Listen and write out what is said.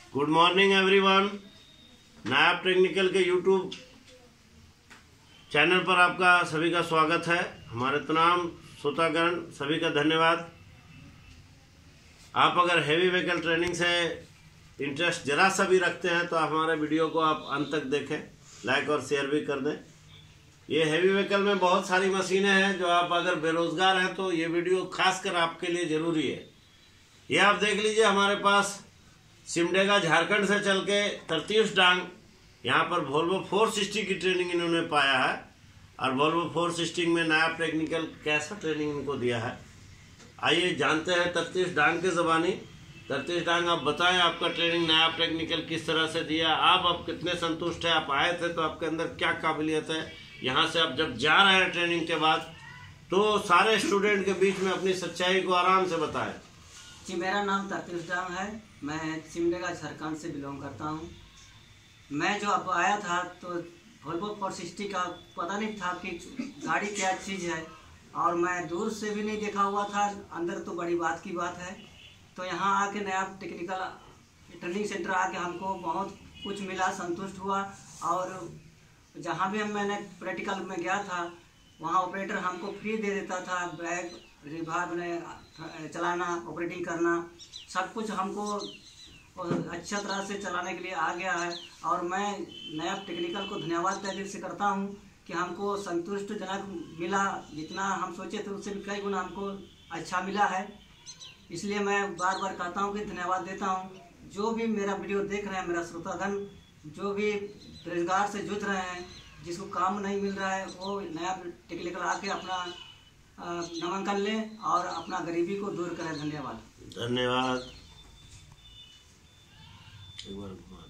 Good morning everyone. Nayab technical के YouTube channel पर आपका सभी का स्वागत है। हमारे तमाम श्रोतागण सभी का धन्यवाद। आप अगर हेवी व्हीकल ट्रेनिंग से इंटरेस्ट जरा सा भी रखते हैं तो आप हमारे वीडियो को आप अंत तक देखें, लाइक और शेयर भी कर दें। ये हेवी व्हीकल में बहुत सारी मशीनें हैं जो आप अगर बेरोजगार हैं तो ये वीडियो खासकर आपके लिए ज़रूरी है। ये आप देख लीजिए, हमारे पास सिमडेगा झारखंड से चल के 33 डांग यहाँ पर वोल्वो 460 की ट्रेनिंग इन्होंने पाया है और वोल्वो 460 में नायाब टेक्निकल कैसा ट्रेनिंग इनको दिया है। आइए जानते हैं 33 डांग के ज़बानी। 33 डांग, आप बताएं आपका ट्रेनिंग नायाब टेक्निकल किस तरह से दिया, आप कितने संतुष्ट हैं, आप आए थे तो आपके अंदर क्या काबिलियत है। यहाँ से आप जब जा रहे हैं ट्रेनिंग के बाद तो सारे स्टूडेंट के बीच में अपनी सच्चाई को आराम से बताएं। जी, मेरा नाम 33 डांग है। मैं सिमडेगा झारखंड से बिलोंग करता हूँ। मैं जो अब आया था तो वोल्वो 460 का पता नहीं था कि गाड़ी क्या चीज़ है, और मैं दूर से भी नहीं देखा हुआ था, अंदर तो बड़ी बात की बात है। तो यहाँ आके नायाब टेक्निकल ट्रेनिंग सेंटर आके हमको बहुत कुछ मिला, संतुष्ट हुआ। और जहाँ भी मैंने प्रैक्टिकल में गया था वहाँ ऑपरेटर हमको फ्री दे देता था, बैग रिभार में चलाना, ऑपरेटिंग करना, सब कुछ हमको अच्छा तरह से चलाने के लिए आ गया है। और मैं नायाब टेक्निकल को धन्यवाद तहे दिल से करता हूँ कि हमको संतुष्टजनक मिला। जितना हम सोचे थे उससे भी कई गुना हमको अच्छा मिला है। इसलिए मैं बार बार कहता हूँ कि धन्यवाद देता हूँ। जो भी मेरा वीडियो देख रहे हैं, मेरा श्रोतागण जो भी रोजगार से जूझ रहे हैं, जिसको काम नहीं मिल रहा है, वो नायाब टेक्निकल आके अपना नामांकन लें और अपना गरीबी को दूर करें। धन्यवाद। धन्यवाद।